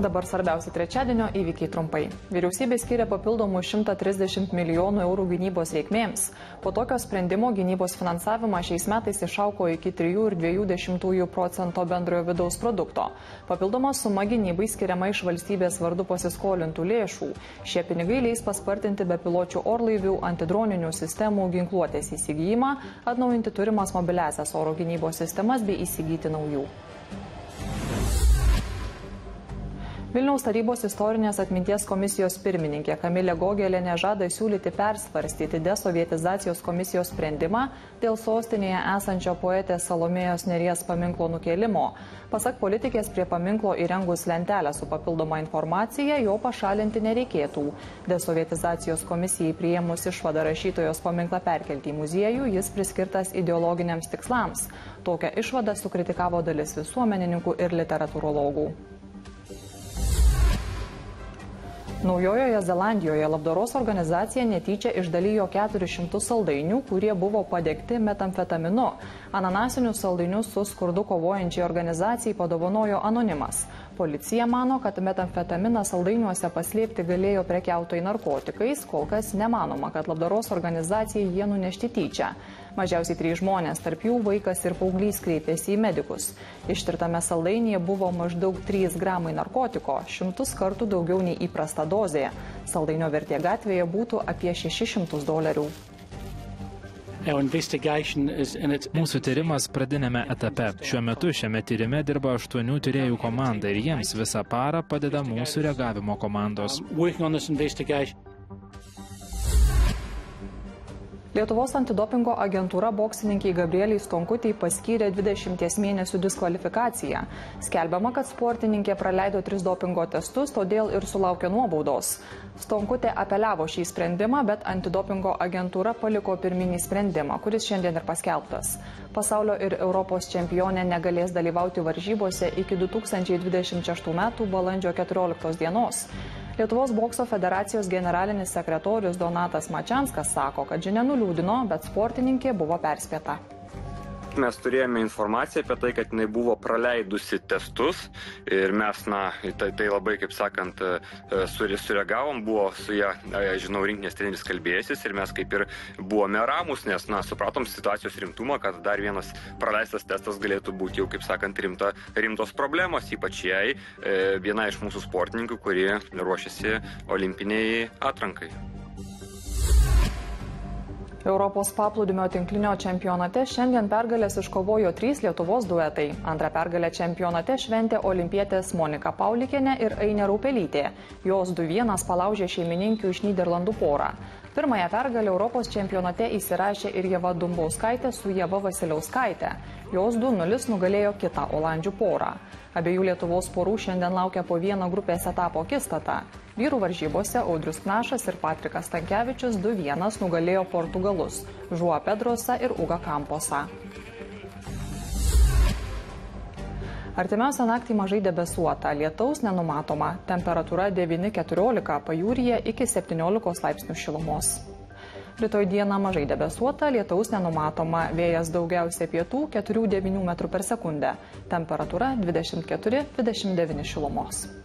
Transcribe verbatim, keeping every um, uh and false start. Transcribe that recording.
Dabar svarbiausi trečiadienio įvykiai trumpai. Vyriausybė skiria papildomų šimtą trisdešimt milijonų eurų gynybos reikmėms. Po tokio sprendimo gynybos finansavimą šiais metais išaugo iki trijų ir dviejų dešimtųjų procento bendrojo vidaus produkto. Papildoma suma gynybai skiriama iš valstybės vardu pasiskolintų lėšų. Šie pinigai leis paspartinti bepiločių orlaivių, antidroninių sistemų, ginkluotės įsigijimą, atnaujinti turimas mobiliasias oro gynybos sistemas bei įsigyti naujų. Vilniaus tarybos istorinės atminties komisijos pirmininkė Kamilė Gogelienė žada siūlyti persvarstyti desovietizacijos komisijos sprendimą dėl sostinėje esančio poetės Salomėjos Nėries paminklo nukėlimo. Pasak politikės, prie paminklo įrengus lentelę su papildoma informacija, jo pašalinti nereikėtų. Desovietizacijos komisijai priėmus išvadą rašytojos paminklą perkelti į muziejų, jis priskirtas ideologiniams tikslams. Tokią išvadą sukritikavo dalis visuomenininkų ir literatūrologų. Naujojoje Zelandijoje labdaros organizacija netyčia išdalijo keturis šimtus saldainių, kurie buvo padegti metamfetaminu. Ananasinius saldainius su skurdu kovojančiai organizacijai padovanojo anonimas. Policija mano, kad metamfetaminą saldainiuose paslėpti galėjo prekiautojai narkotikais, kol kas nemanoma, kad labdaros organizacijai jie nunešti tyčia. Mažiausiai trys žmonės, tarp jų vaikas ir paauglys, kreipėsi į medikus. Ištirtame saldainyje buvo maždaug trys gramai narkotiko, šimtus kartų daugiau nei įprasta dozė. Saldainio vertė gatvėje būtų apie šešis šimtus dolerių. Mūsų tyrimas pradinėme etape. Šiuo metu šiame tyrime dirba aštuonių tyrėjų komanda ir jiems visą parą padeda mūsų reagavimo komandos. Lietuvos antidopingo agentūra boksininkiai Gabrieliai Stonkutei paskyrė dvidešimties mėnesių diskvalifikaciją. Skelbiama, kad sportininkė praleido tris dopingo testus, todėl ir sulaukė nuobaudos. Stonkutė apeliavo šį sprendimą, bet antidopingo agentūra paliko pirminį sprendimą, kuris šiandien ir paskelbtas. Pasaulio ir Europos čempionė negalės dalyvauti varžybose iki du tūkstančiai dvidešimt šeštų metų balandžio keturioliktos dienos. Lietuvos bokso federacijos generalinis sekretorius Donatas Mačianskas sako, kad žinia nuliūdino, bet sportininkė buvo perspėta. Mes turėjome informaciją apie tai, kad jinai buvo praleidusi testus ir mes, na, tai, tai labai, kaip sakant, sureagavom, buvo su ją, žinau, rinktinės treneris kalbėjusis ir mes kaip ir buvome ramus, nes, na, supratom situacijos rimtumą, kad dar vienas praleistas testas galėtų būti jau, kaip sakant, rimta, rimtos problemos, ypač jai, viena iš mūsų sportininkų, kurie ruošiasi olimpiniai atrankai. Europos paplūdimio tinklinio čempionate šiandien pergalės iškovojo trys Lietuvos duetai. Antrą pergalę čempionate šventė olimpietės Monika Paulikienė ir Ainė Raupelytė. Jos du vienas palaužė šeimininkių iš Nyderlandų porą. Pirmąją pergalę Europos čempionate įsirašė ir Ieva Dumbauskaitė su Ieva Vasiliauskaitė. Jos du nulis nugalėjo kitą olandžių porą. Abiejų Lietuvos porų šiandien laukia po vieną grupės etapo akistatą. Vyrų varžybose Audrius Knašas ir Patrikas Stankevičius du vienas nugalėjo portugalus Žuo Pedrosą ir Uga Kamposą. Artimiausią naktį mažai debesuota, lietaus nenumatoma, temperatūra devyni keturiolika, pajūryje iki septyniolikos laipsnių šilumos. Rytoj dieną mažai debesuota, lietaus nenumatoma, vėjas daugiausia pietų keturių devynių metrų per sekundę, temperatūra dvidešimt keturi dvidešimt devyni šilumos.